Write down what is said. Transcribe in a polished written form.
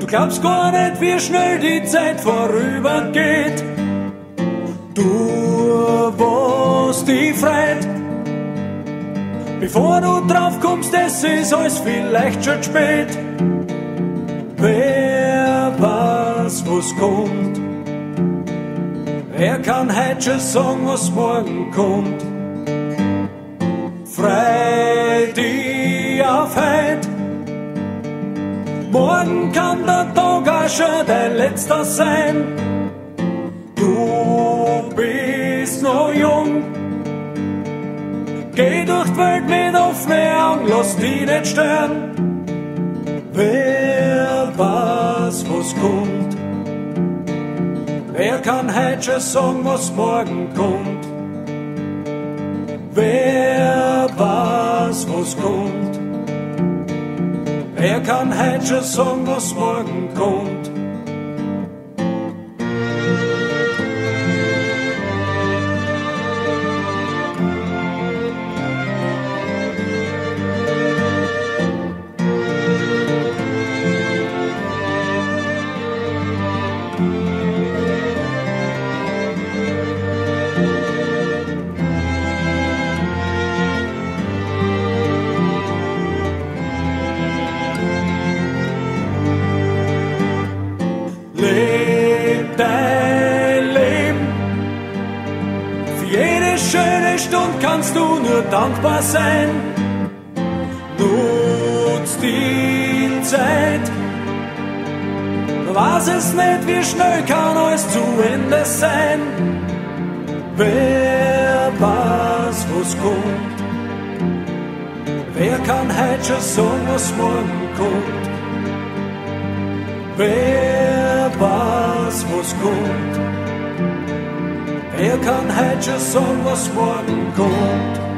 glaubst gar nicht, wie schnell die Zeit vorübergeht. Du, was dich freut, bevor du drauf kommst, es ist alles vielleicht schon spät. Wer weiß, was kommt, wer kann heute schon sagen, was morgen kommt. Freu dich auf heut, morgen kann der Tag auch schon dein letzter sein. Du bist noch jung, geh durch die Welt mit offenen Augen, lass dich nicht stören. Wer weiß, was kommt, wer kann heute schon sagen, was morgen kommt. Wer weiß, was kommt, wer kann heute schon sagen, was morgen kommt. Leb dein Leben, für jede schöne Stunde kannst du nur dankbar sein. Nutz die Zeit, du weißt es nicht, wie schnell kann alles zu Ende sein. Wer weiß, was kommt, wer kann heute schon sagen, was morgen kommt. Wer weiß, was kommt, wer kann heute schon sagen, was morgen kommt.